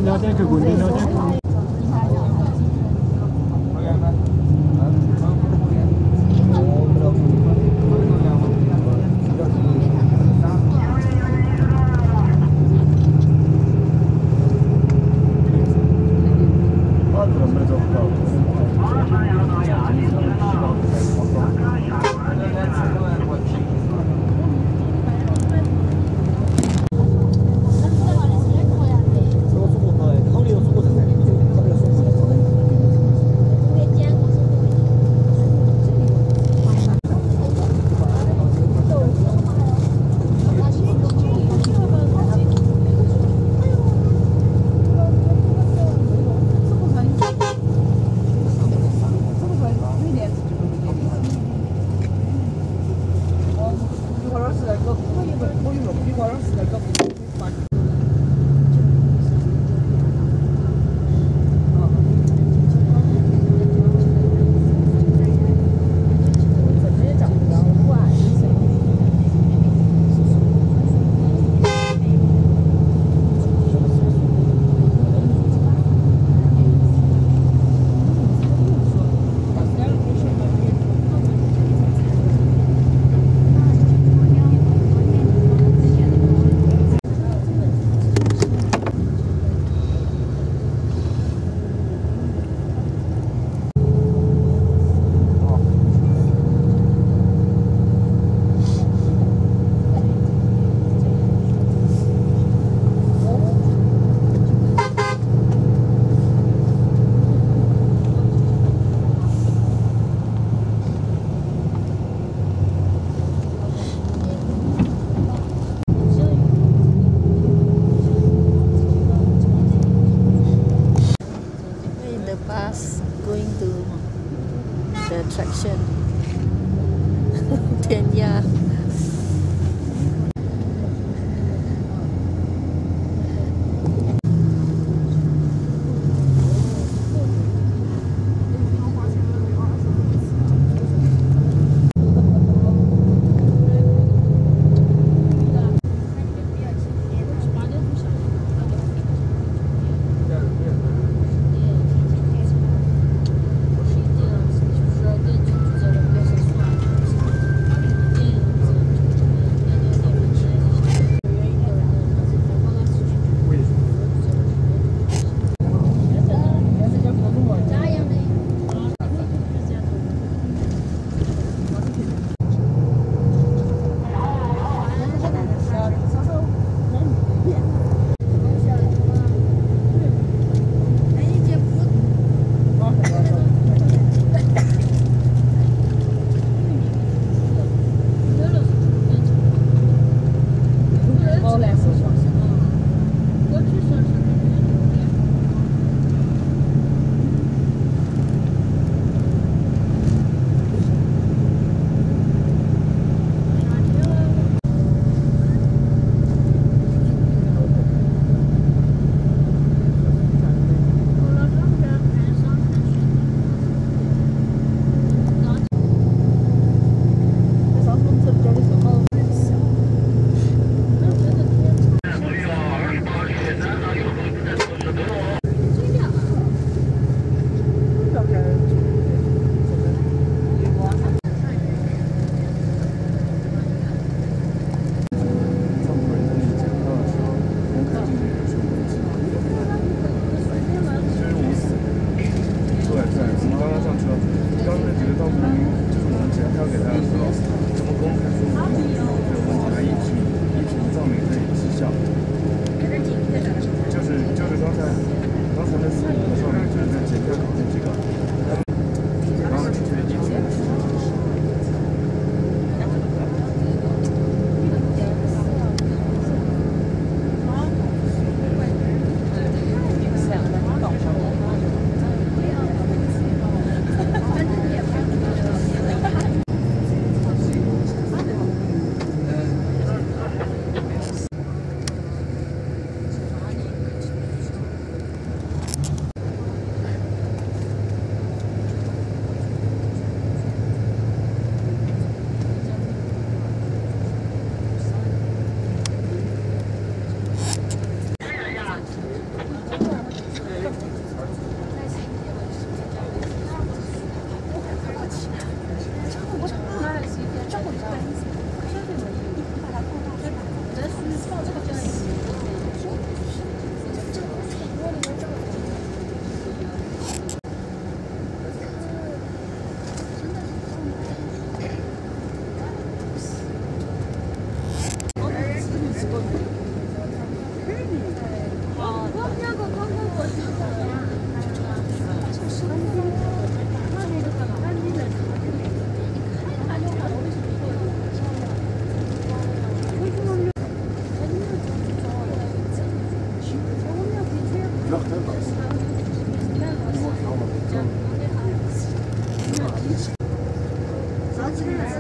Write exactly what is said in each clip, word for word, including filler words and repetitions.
了解去问你了解。 Going to the attraction. Kenya.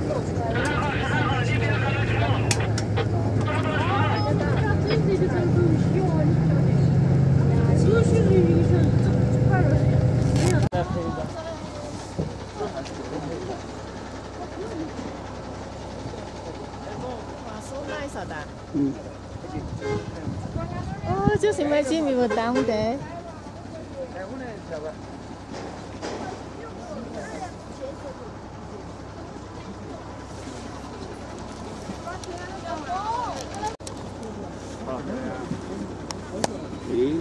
Mm. Oh, just imagine we were down there. See?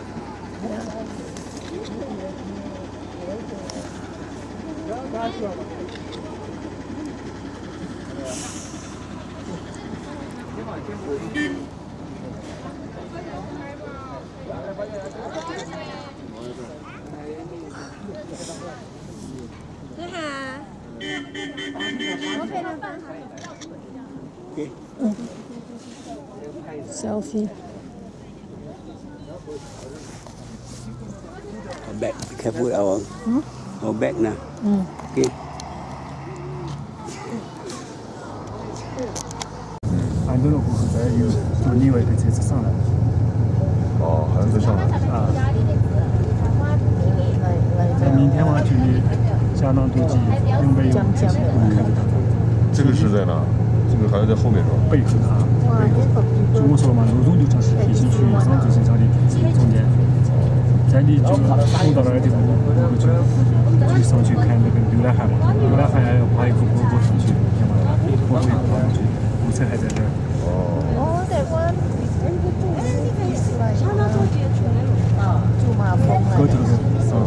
Okay. Selfie. Back, be careful our, Hmm? our back now. Mm. Okay. 安德洛过后再有坐另外一个车子上来。 哦，还要再上来。 啊， Like, 在 like 明天晚去江南渡记永北有看得到。 这个是在哪？这个还要在后面是吧？ 背后啊，背后。就我说了嘛，路中就像是平行区域上自行车的中间。在你就走到那儿地方，我就就上去看那个浏览海嘛，浏览海爬一个坡坡上去，看嘛，坡坡爬上去，路车还在这儿。 哦。 Oh, that one is like uh, 驻马峰高 like 铁 that. 的。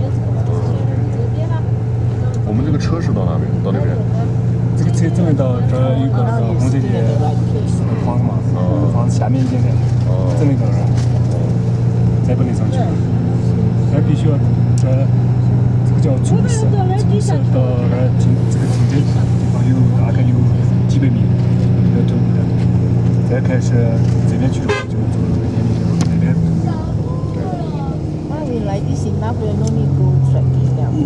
我们这个车是到哪边？到那边？ 这个车正面到这儿有个那个红色的房子嘛，房子下面一点点，正面到那儿，再不能上去。那必须要这这个叫冲刺，冲刺到那儿停这个停车地方有大概有几百米要走的，再开始这边去的话就走那个电梯那边。 Why we like this enough? We no need go trekking now.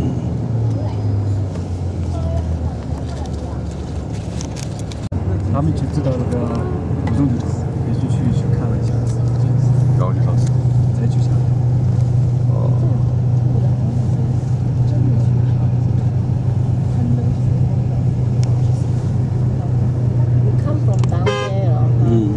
他们就知道那个五中路，也许去去看了一下， 然后就上去。 再去下。 哦。 We come from down there. Or? 嗯。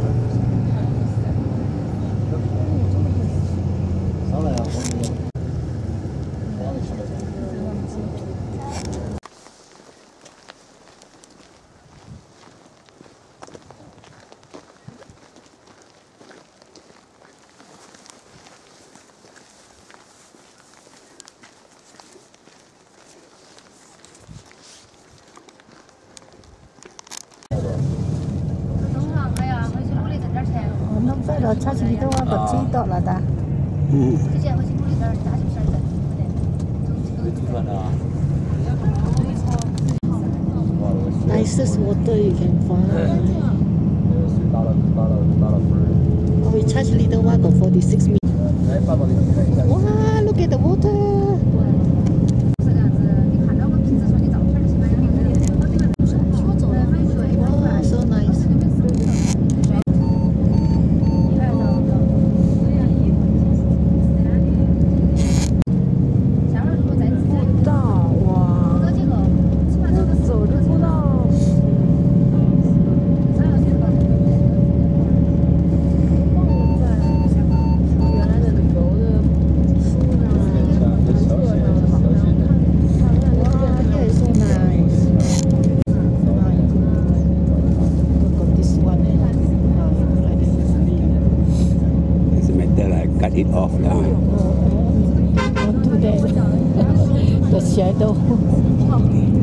Nó phải là chắc gì đâu mà chỉ đó là ta. Ừ. Nicest water you can find. Oh, we charge little one got forty-six minutes. Wow, look at the water. Wow, so nice. Cut it off now. Don't do that. The shadow.